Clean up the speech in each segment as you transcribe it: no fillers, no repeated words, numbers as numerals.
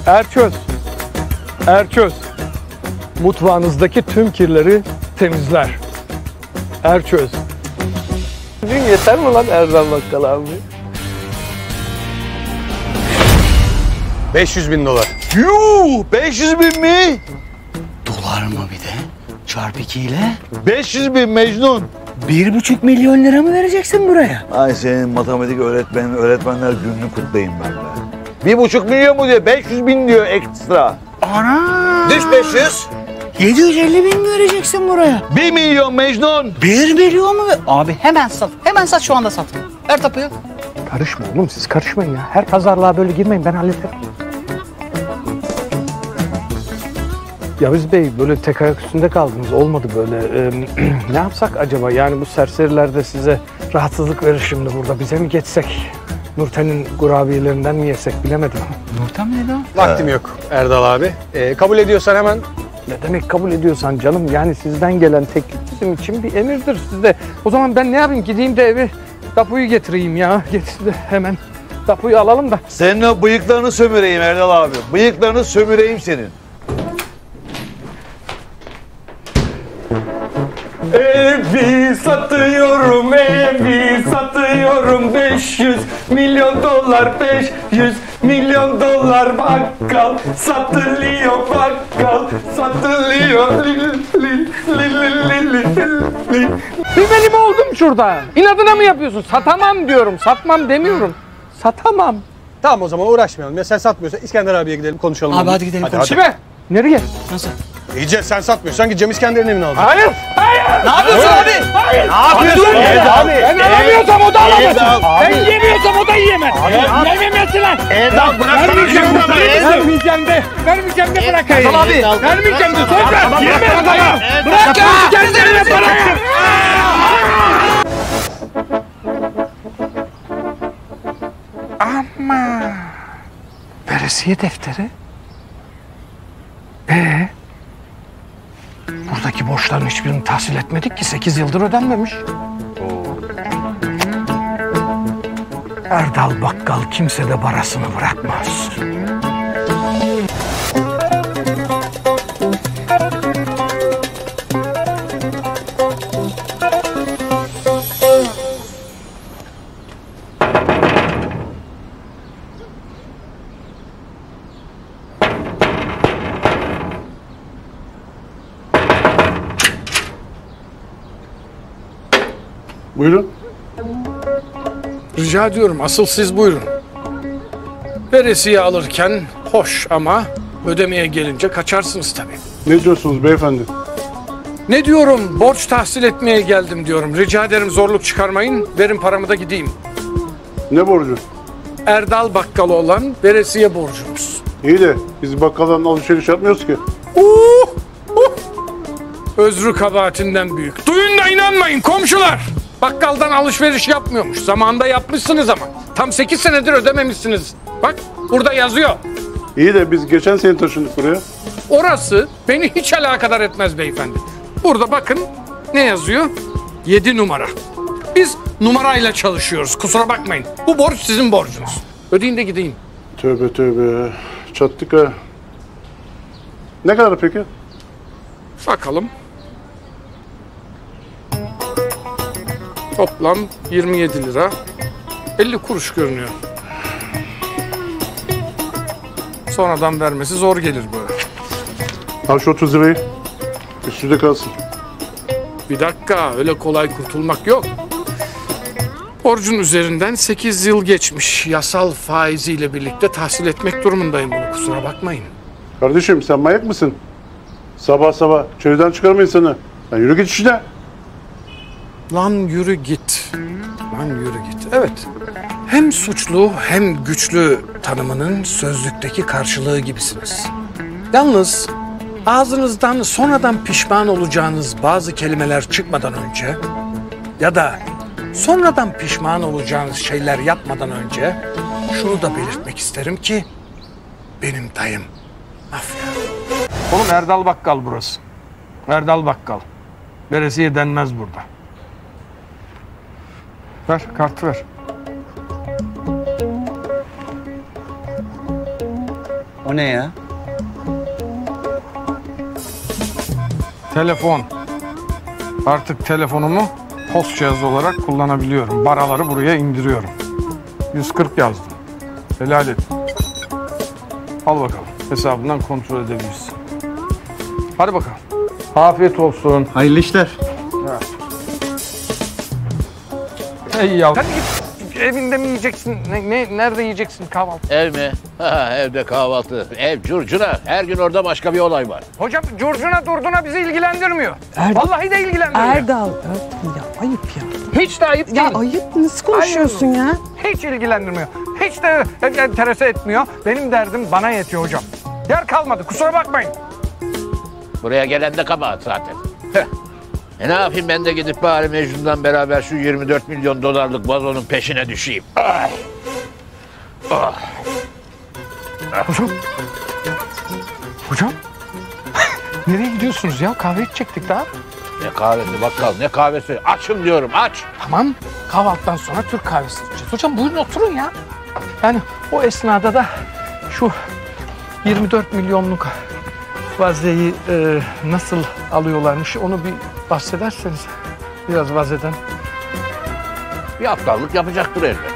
Erçöz. Erçöz. Mutfağınızdaki tüm kirleri temizler. Erçöz. Bugün yeter mi lan Erdal Bakkal abi? 500.000 dolar. Yuh! 500.000 mi? Dolar mı bir de? Çarpı 2 ile? 500.000 Mecnun. 1,5 milyon lira mı vereceksin buraya? Ay senin matematik öğretmenler gününü kutlayayım ben be. 1,5 milyon mu diyor? 500.000 diyor ekstra. Ana! Düş 500. 750 bin mi vereceksin buraya? 1 milyon Mecnun. 1 milyon mu? Abi hemen sat. Hemen sat, şu anda sat. Ver tapuyu. Karışma oğlum, siz karışmayın ya. Her pazarlığa böyle girmeyin, ben hallederim. Yavuz Bey, böyle tek ayak üstünde kaldınız. Olmadı böyle. Ne yapsak acaba? Yani bu serseriler de size rahatsızlık verir şimdi burada. Bize mi geçsek? Nurten'in kurabiyelerinden mi yesek bilemedim. Nurten mi dedi o? Vaktim yok Erdal abi. Kabul ediyorsan hemen. Ne demek kabul ediyorsan canım? Yani sizden gelen teklif bizim için bir emirdir sizde. O zaman ben ne yapayım? Gideyim de evi tapuyu getireyim ya. Getir de hemen tapuyu alalım da. Senin o bıyıklarını sömüreyim Erdal abi. Bıyıklarını sömüreyim senin. Evi satıyorum, evi satıyorum. 500 milyon dolar, 500 milyon dolar. Bakkal satılıyor, bakkal satılıyor. Benim oldum şurada. İnadına mı yapıyorsun? Satamam diyorum, satmam demiyorum. Satamam. Tamam, o zaman uğraşmayalım. Ya sen satmıyorsan İskender abiye gidelim konuşalım. Abi hadi gidelim konuşalım. Kime? Nereye? Nasıl? İyice sen satmıyorsan gideceğim İskender'in evine alacağım. Hayır, hayır. Ne yapıyorsun abi? Hayır. Ne yapıyorsun? Abi, ben alamıyorsam o da alamaz. Erdal. Ben yemiyorsam o da yiyemez. Yememesi lan. Erdal bırak. Vermeyeceğim de. Vermeyeceğim de bırakayım. Erdal abi. Vermeyeceğim de sonra. Yeme adamı. Bırak ya. İskender'ine bırakın. Ama. Veresiye defteri. Buradaki borçların hiçbirini tahsil etmedik ki. 8 yıldır ödenmemiş. Erdal Bakkal kimse de parasını bırakmaz. Buyurun. Rica ediyorum, asıl siz buyurun. Veresiye alırken hoş ama ödemeye gelince kaçarsınız tabii. Ne diyorsunuz beyefendi? Ne diyorum? Borç tahsil etmeye geldim diyorum. Rica ederim zorluk çıkarmayın. Verin paramı da gideyim. Ne borcu? Erdal Bakkal'a olan veresiye borcumuz. İyi de biz bakkaldan alışveriş yapmıyoruz ki. Özrü kabahatinden büyük. Duyun da inanmayın komşular. Bakkaldan alışveriş yapmıyormuş. Zamanında yapmışsınız ama. Tam 8 senedir ödememişsiniz. Bak burada yazıyor. İyi de biz geçen sene taşındık buraya. Orası beni hiç alakadar etmez beyefendi. Burada bakın ne yazıyor? 7 numara. Biz numarayla çalışıyoruz. Kusura bakmayın. Bu borç sizin borcunuz. Ödeyin de gideyim. Tövbe tövbe. Çattık ha. Ne kadar peki? Bakalım. Toplam 27 lira. 50 kuruş görünüyor. Sonradan vermesi zor gelir böyle. Al şu 30 lirayı. Üstünde kalsın. Bir dakika, öyle kolay kurtulmak yok. Borcun üzerinden 8 yıl geçmiş. Yasal faiziyle birlikte tahsil etmek durumundayım bunu. Kusura bakmayın. Kardeşim sen manyak mısın? Sabah sabah çölden çıkarma insanı. Lan yürü git işine. Lan yürü git. Lan yürü git. Evet. Hem suçlu hem güçlü tanımının sözlükteki karşılığı gibisiniz. Yalnız ağzınızdan sonradan pişman olacağınız bazı kelimeler çıkmadan önce ya da sonradan pişman olacağınız şeyler yapmadan önce şunu da belirtmek isterim ki benim dayım mafya. Oğlum Erdal Bakkal burası. Erdal Bakkal. Veresiye denmez burada. Ver, kartı ver. O ne ya? Telefon. Artık telefonumu post cihazı olarak kullanabiliyorum. Baraları buraya indiriyorum. 140 yazdım. Helal et. Al bakalım. Hesabından kontrol edebilirsin. Hadi bakalım. Afiyet olsun. Hayırlı işler. Ey ya. Hadi git. Evinde mi yiyeceksin? Nerede yiyeceksin kahvaltı? Ev mi? Ha, evde kahvaltı. Ev curcuna. Her gün orada başka bir olay var. Hocam curcuna durduna bizi ilgilendirmiyor. Vallahi de ilgilendirmiyor. Erdal ya ayıp ya. Hiç de ayıp Ya değil. ayıp nasıl konuşuyorsun ya? Hiç ilgilendirmiyor. Hiç de enterese etmiyor. Benim derdim bana yetiyor hocam. Yer kalmadı. Kusura bakmayın. Buraya gelen de kabahat zaten. Heh. Ne yapayım ben de gidip bari Mecnun'dan beraber şu 24 milyon dolarlık vazonun peşine düşeyim. Ay. Ah. Hocam. Nereye gidiyorsunuz ya? Kahve içecektik daha. Ne kahvesi bakkal ne kahvesi. Açım diyorum aç. Tamam. Kahvaltıdan sonra Türk kahvesi içeceğiz. Hocam buyurun oturun ya. Yani o esnada da şu 24 milyonluk vazeyi nasıl alıyorlarmış onu bir bahsederseniz. Biraz vazeden. Bir aptallık yapacaktır elbet.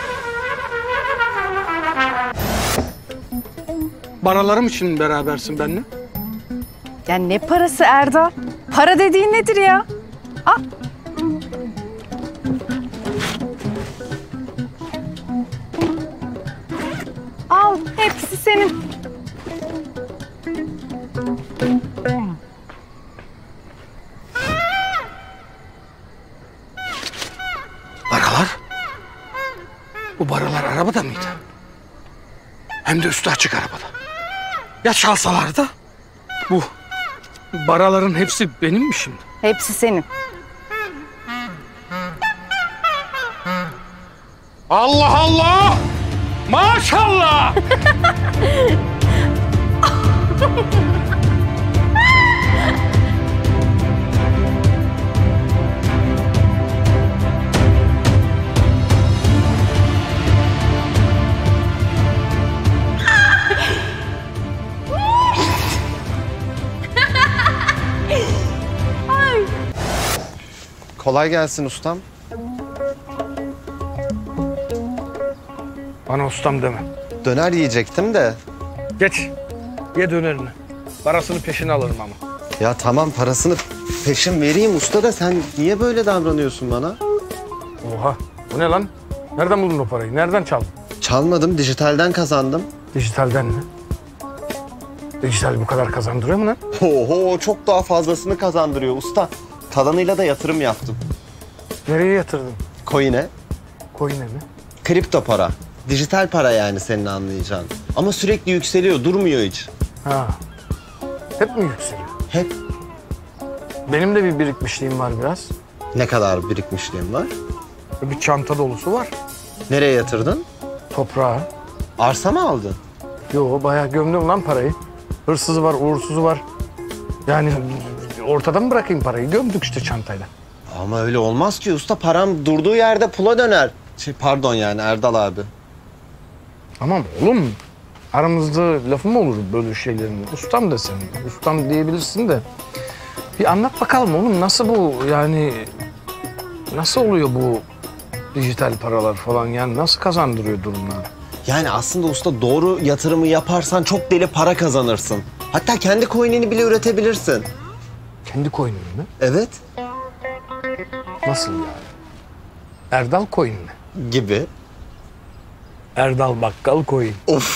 Baralarım için berabersin benimle. Ya ne parası Erdal? Para dediğin nedir ya? Al, hepsi senin. Baralar? Bu baralar arabada mıydı? Hem de üstü açık arabada. Ya çalsalardı? Bu baraların hepsi benim mi şimdi? Hepsi senin. Allah Allah! Maşallah! Kolay gelsin ustam. Bana ustam deme. Döner yiyecektim de. Geç. Ye dönerini. Parasını peşine alırım ama. Ya tamam parasını peşin vereyim usta da sen niye böyle davranıyorsun bana? Oha. Bu ne lan? Nereden buldun o parayı? Nereden çaldın? Çalmadım, dijitalden kazandım. Dijitalden mi? Dijital bu kadar kazandırıyor mu lan? Oho çok daha fazlasını kazandırıyor usta. Kalanıyla da yatırım yaptım. Nereye yatırdın? Coin'e, Coin'e mi? kripto para. Dijital para yani senin anlayacağın. Ama sürekli yükseliyor, durmuyor hiç. Ha. Hep mi yükseliyor? Hep. Benim de bir birikmişliğim var biraz. Ne kadar birikmişliğim var? Bir çanta dolusu var. Nereye yatırdın? Toprağa. Arsa mı aldın? Yo bayağı gömdüm lan parayı. Hırsızı var, uğursuzu var. Yani ortada mı bırakayım parayı? Gömdük işte çantayla. Ama öyle olmaz ki usta. Param durduğu yerde pula döner. Pardon yani Erdal abi. Tamam oğlum. Aramızda lafı mı olur böyle şeylerin? Ustam desen. Ustam diyebilirsin de. Bir anlat bakalım oğlum nasıl bu yani... Nasıl oluyor bu dijital paralar falan yani nasıl kazandırıyor durumları? Yani aslında usta doğru yatırımı yaparsan çok deli para kazanırsın. Hatta kendi coin'ini bile üretebilirsin. Kendi coin'in mi? Evet. Nasıl yani? Erdal coin mi? Gibi. Erdal Bakkal coin. Of.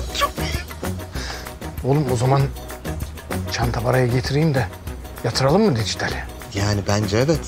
Oğlum o zaman çanta paraya getireyim de yatıralım mı dijitale? Yani bence evet.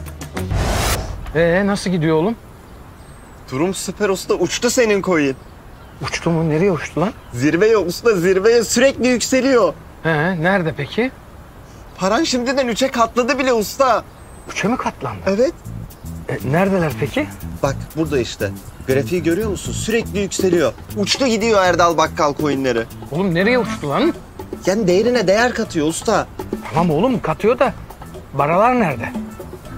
Nasıl gidiyor oğlum? Durum süper usta. Uçtu senin coin. Uçtu mu? Nereye uçtu lan? Zirveye usta zirveye sürekli yükseliyor. Nerede peki? Paran şimdiden 3'e katladı bile usta. 3'e mi katlandı? Evet. Neredeler peki? Bak burada işte. Grafiği görüyor musun? Sürekli yükseliyor. Uçtu gidiyor Erdal Bakkal coinleri. Oğlum nereye uçtu lan? Yani değerine değer katıyor usta. Tamam oğlum katıyor da baralar nerede?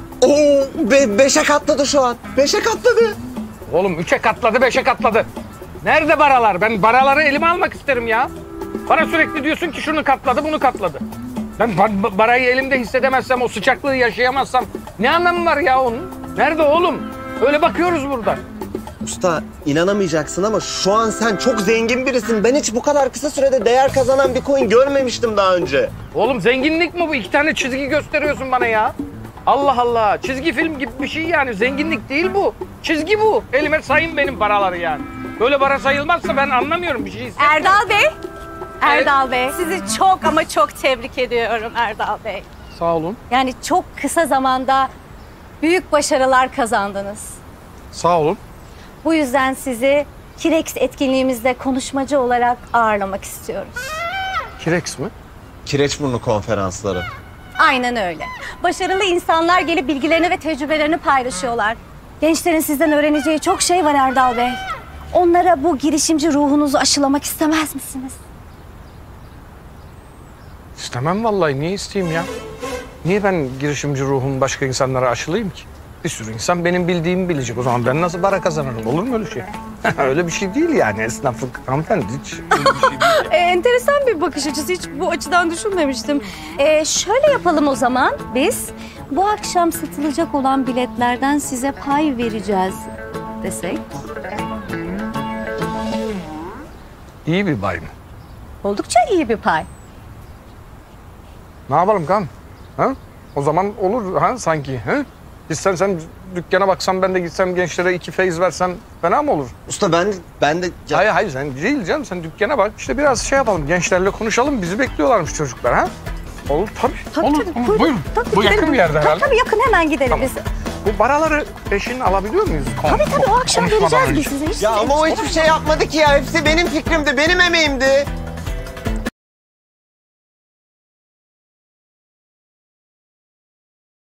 Oo, 5'e katladı şu an. 5'e katladı. Oğlum 3'e katladı 5'e katladı. Nerede baralar? Ben baraları elime almak isterim ya. Bana sürekli diyorsun ki şunu katladı, bunu katladı. Ben barayı elimde hissedemezsem, o sıcaklığı yaşayamazsam ne anlamı var ya onun? Nerede oğlum? Öyle bakıyoruz burada. Usta inanamayacaksın ama şu an sen çok zengin birisin. Ben hiç bu kadar kısa sürede değer kazanan bir coin görmemiştim daha önce. Oğlum zenginlik mi bu? 2 tane çizgi gösteriyorsun bana ya. Allah Allah. Çizgi film gibi bir şey yani. Zenginlik değil bu. Çizgi bu. Elime sayın benim paraları yani. Böyle para sayılmazsa ben anlamıyorum bir şey. Erdal Bey. Erdal Bey, sizi çok ama çok tebrik ediyorum Erdal Bey. Sağ olun. Yani çok kısa zamanda büyük başarılar kazandınız. Sağ olun. Bu yüzden sizi Kirex etkinliğimizde konuşmacı olarak ağırlamak istiyoruz. Kirex mi? Kireçburnu konferansları. Aynen öyle. Başarılı insanlar gelip bilgilerini ve tecrübelerini paylaşıyorlar. Gençlerin sizden öğreneceği çok şey var Erdal Bey. Onlara bu girişimci ruhunuzu aşılamak istemez misiniz? İstemem vallahi. Niye isteyeyim ya? Niye ben girişimci ruhum başka insanlara aşılayayım ki? Bir sürü insan benim bildiğimi bilecek. O zaman ben nasıl para kazanırım? Olur mu öyle şey? Öyle bir şey değil yani. Esnaflık hanımefendi hiç öyle bir şey değil. Enteresan bir bakış açısı. Hiç bu açıdan düşünmemiştim. Şöyle yapalım o zaman. Biz bu akşam satılacak olan biletlerden size pay vereceğiz desek. İyi bir bay mı? Oldukça iyi bir pay. Ne yapalım kan? Ha? O zaman olur ha sanki. Ha? Gitsen sen dükkana baksan ben de gitsem gençlere 2 feyz versem fena mı olur? Usta ben de... Hayır sen değil canım, sen dükkana bak. İşte biraz şey yapalım, gençlerle konuşalım. Bizi bekliyorlarmış çocuklar ha. Olur tabii. Olur. Buyurun. Tabii, Bu yakın gidelim. bir yerde herhalde. Tabii yakın, hemen gidelim Tamam. biz. Bu paraları peşin alabiliyor muyuz? Tabii o akşam Konuşmadan vereceğiz biz önce. size. Hiç Ya ama o hiçbir şey yapmadı ki ya. Hepsi benim fikrimdi, benim emeğimdi.